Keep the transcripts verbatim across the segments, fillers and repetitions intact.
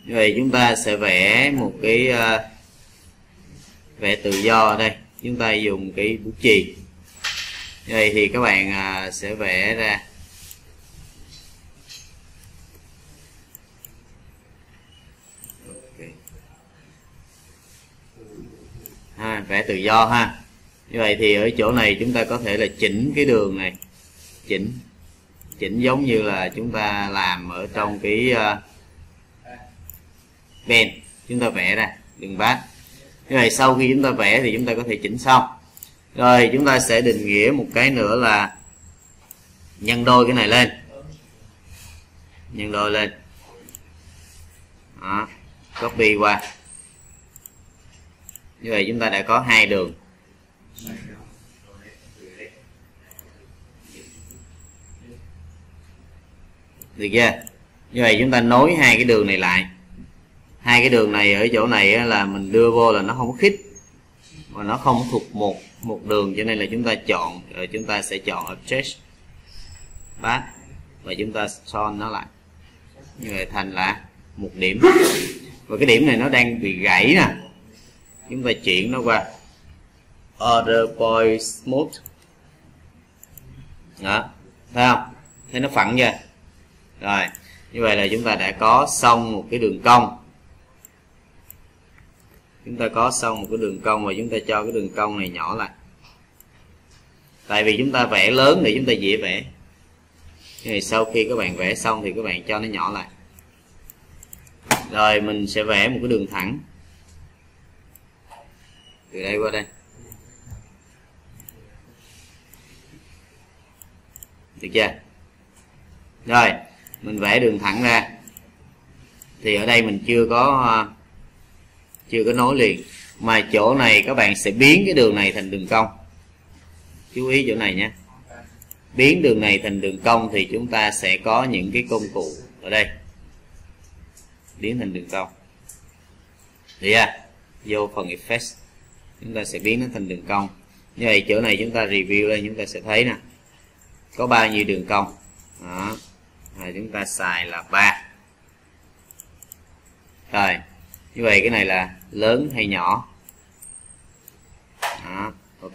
Như vậy chúng ta sẽ vẽ một cái uh, vẽ tự do ở đây. Chúng ta dùng cái bút chì. Như vậy thì các bạn uh, sẽ vẽ ra okay. ha, vẽ tự do ha. Như vậy thì ở chỗ này chúng ta có thể là chỉnh cái đường này, chỉnh chỉnh giống như là chúng ta làm ở trong cái uh, pen, chúng ta vẽ ra đường bát. Như vậy sau khi chúng ta vẽ thì chúng ta có thể chỉnh xong. Rồi chúng ta sẽ định nghĩa một cái nữa là nhân đôi cái này lên, nhân đôi lên đó, copy qua. Như vậy chúng ta đã có hai đường. Được chưa? Như vậy chúng ta nối hai cái đường này lại. Hai cái đường này ở chỗ này là mình đưa vô là nó không có khít, mà nó không thuộc một một đường, cho nên là chúng ta chọn, rồi chúng ta sẽ chọn Object Path và chúng ta son nó lại. Như vậy thành là một điểm. Và cái điểm này nó đang bị gãy nè, chúng ta chuyển nó qua Order Point Smooth đó, thấy không? Thấy nó phẳng chưa? Rồi như vậy là chúng ta đã có xong một cái đường cong. Chúng ta có xong một cái đường cong và chúng ta cho cái đường cong này nhỏ lại. Tại vì chúng ta vẽ lớn để chúng ta dễ vẽ. Thì sau khi các bạn vẽ xong thì các bạn cho nó nhỏ lại. Rồi mình sẽ vẽ một cái đường thẳng từ đây qua đây. Được chưa? Rồi mình vẽ đường thẳng ra. Thì ở đây mình chưa có chưa có nối liền, mà chỗ này các bạn sẽ biến cái đường này thành đường cong. Chú ý chỗ này nhé. Biến đường này thành đường cong thì chúng ta sẽ có những cái công cụ ở đây biến thành đường cong. Được chưa? Vô phần Effects chúng ta sẽ biến nó thành đường cong. Như vậy chỗ này chúng ta review lên, chúng ta sẽ thấy nè, có bao nhiêu đường cong đó. Rồi chúng ta xài là ba. Rồi như vậy cái này là lớn hay nhỏ đó, ok.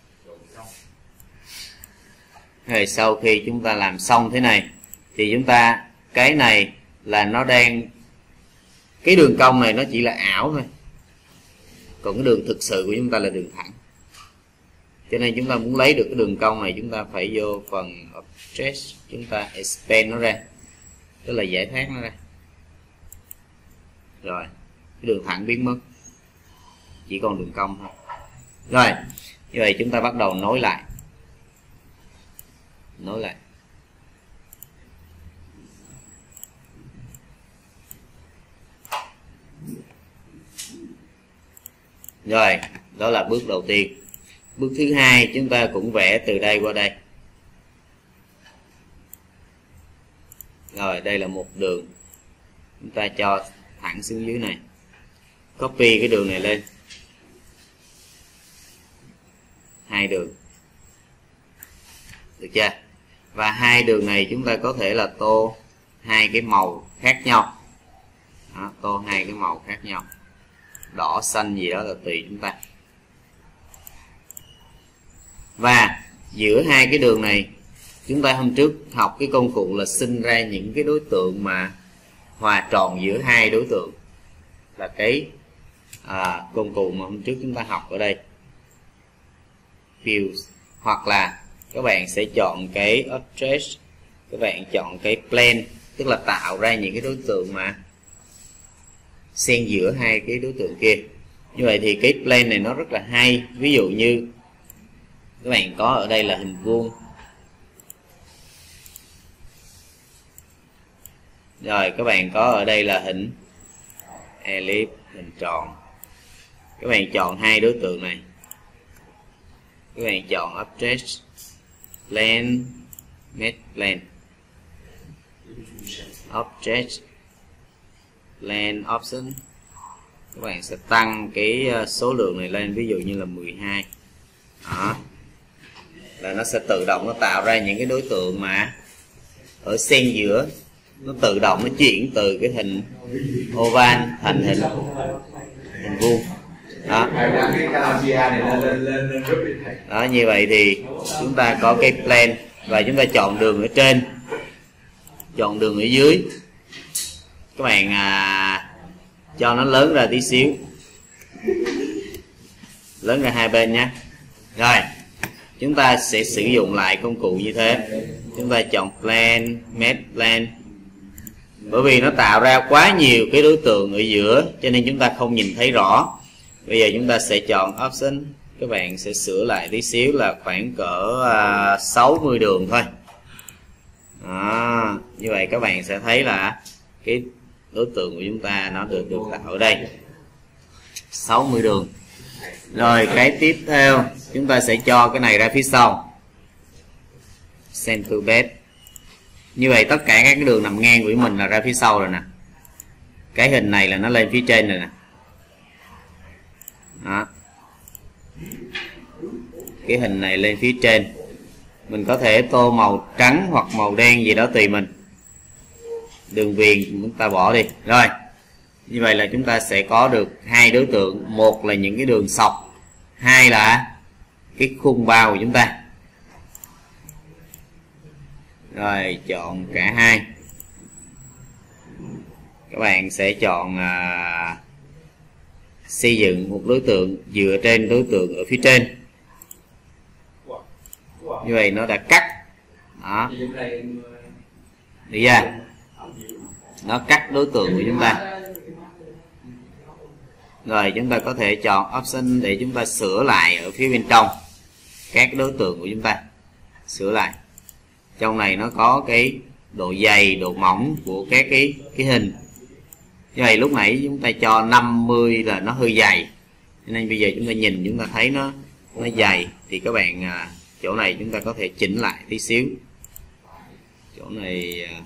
Rồi sau khi chúng ta làm xong thế này thì chúng ta, cái này là nó đang, cái đường cong này nó chỉ là ảo thôi, còn cái đường thực sự của chúng ta là đường thẳng. Cho nên chúng ta muốn lấy được cái đường cong này, chúng ta phải vô phần Object, chúng ta expand nó ra, tức là giải thoát nó ra. Rồi cái đường thẳng biến mất, chỉ còn đường cong thôi. Rồi như vậy chúng ta bắt đầu nối lại, nối lại. Rồi đó là bước đầu tiên. Bước thứ hai chúng ta cũng vẽ từ đây qua đây. Rồi đây là một đường, chúng ta cho thẳng xuống dưới này, copy cái đường này lên, hai đường. Được chưa? Và hai đường này chúng ta có thể là tô hai cái màu khác nhau đó, tô hai cái màu khác nhau, đỏ xanh gì đó là tùy chúng ta. Và giữa hai cái đường này, chúng ta hôm trước học cái công cụ là sinh ra những cái đối tượng mà hòa tròn giữa hai đối tượng, là cái à, công cụ mà hôm trước chúng ta học ở đây, Fuse. Hoặc là các bạn sẽ chọn cái Object, các bạn chọn cái Plane, tức là tạo ra những cái đối tượng mà xen giữa hai cái đối tượng kia. Như vậy thì cái Plane này nó rất là hay. Ví dụ như các bạn có ở đây là hình vuông, rồi các bạn có ở đây là hình ellipse, hình tròn. Các bạn chọn hai đối tượng này, các bạn chọn Object, Plane, Make Plane, Object, Plane Option. Các bạn sẽ tăng cái số lượng này lên, ví dụ như là mười hai. Đó, là nó sẽ tự động nó tạo ra những cái đối tượng mà ở xen giữa nó tự động nó chuyển từ cái hình oval thành hình hình vuông. Đó. Đó, như vậy thì chúng ta có cái plane và chúng ta chọn đường ở trên, chọn đường ở dưới. Các bạn à, cho nó lớn ra tí xíu, lớn ra hai bên nhé. Rồi chúng ta sẽ sử dụng lại công cụ như thế. Chúng ta chọn plane, map plane. Bởi vì nó tạo ra quá nhiều cái đối tượng ở giữa cho nên chúng ta không nhìn thấy rõ. Bây giờ chúng ta sẽ chọn option. Các bạn sẽ sửa lại tí xíu là khoảng cỡ uh, sáu mươi đường thôi. Đó, như vậy các bạn sẽ thấy là cái đối tượng của chúng ta nó được được tạo ở đây sáu mươi đường. Rồi cái tiếp theo chúng ta sẽ cho cái này ra phía sau, center base. Như vậy tất cả các cái đường nằm ngang của mình là ra phía sau rồi nè. Cái hình này là nó lên phía trên rồi nè. Đó. Cái hình này lên phía trên. Mình có thể tô màu trắng hoặc màu đen gì đó tùy mình. Đường viền chúng ta bỏ đi. Rồi như vậy là chúng ta sẽ có được hai đối tượng. Một là những cái đường sọc, hai là cái khung bao của chúng ta. Rồi chọn cả hai. Các bạn sẽ chọn à, xây dựng một đối tượng dựa trên đối tượng ở phía trên. Như vậy nó đã cắt. Đó. Được chưa? Nó cắt đối tượng của chúng ta. Rồi chúng ta có thể chọn option để chúng ta sửa lại ở phía bên trong các đối tượng của chúng ta. Sửa lại. Trong này nó có cái độ dày, độ mỏng của các cái cái hình. Như vậy lúc nãy chúng ta cho năm mươi là nó hơi dày, nên bây giờ chúng ta nhìn chúng ta thấy nó nó dày thì các bạn à, chỗ này chúng ta có thể chỉnh lại tí xíu. Chỗ này à,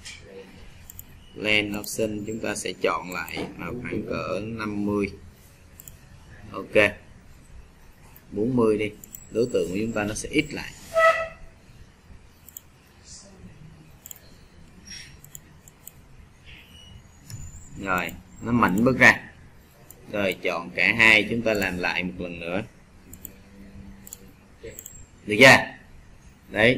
Lens option chúng ta sẽ chọn lại là khoảng cỡ năm mươi. Ok, bốn mươi đi, đối tượng của chúng ta nó sẽ ít lại. Rồi nó mảnh bước ra. Rồi chọn cả hai, chúng ta làm lại một lần nữa. Được chưa? Đấy.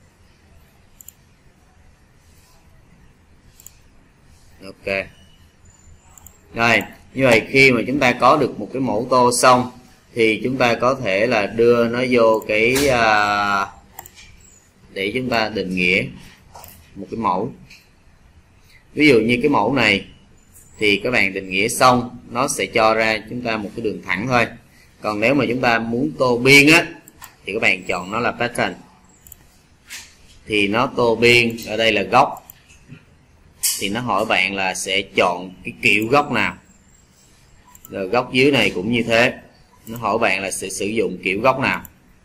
Ok. Rồi như vậy khi mà chúng ta có được một cái mẫu tô xong thì chúng ta có thể là đưa nó vô cái uh, để chúng ta định nghĩa một cái mẫu. Ví dụ như cái mẫu này thì các bạn định nghĩa xong nó sẽ cho ra chúng ta một cái đường thẳng thôi. Còn nếu mà chúng ta muốn tô biên á thì các bạn chọn nó là pattern. Thì nó tô biên, ở đây là góc. Thì nó hỏi bạn là sẽ chọn cái kiểu góc nào. Rồi góc dưới này cũng như thế. Nó hỏi bạn là sẽ sử dụng kiểu góc nào.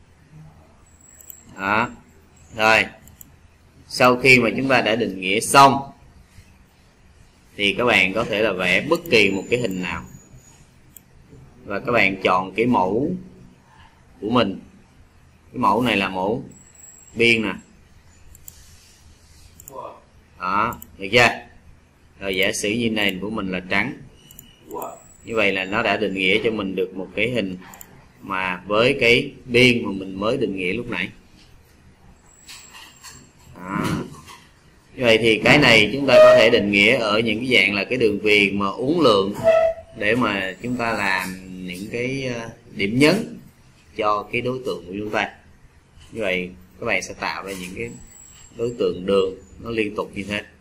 Đó. Rồi sau khi mà chúng ta đã định nghĩa xong thì các bạn có thể là vẽ bất kỳ một cái hình nào. Và các bạn chọn cái mẫu của mình. Cái mẫu này là mẫu biên nè. Đó, được chưa? Rồi giả sử như nền của mình là trắng. Như vậy là nó đã định nghĩa cho mình được một cái hình mà với cái biên mà mình mới định nghĩa lúc nãy. Đó. Như vậy thì cái này chúng ta có thể định nghĩa ở những cái dạng là cái đường viền mà uốn lượn để mà chúng ta làm những cái điểm nhấn cho cái đối tượng của chúng ta. Như vậy các bạn sẽ tạo ra những cái đối tượng đường nó liên tục như thế.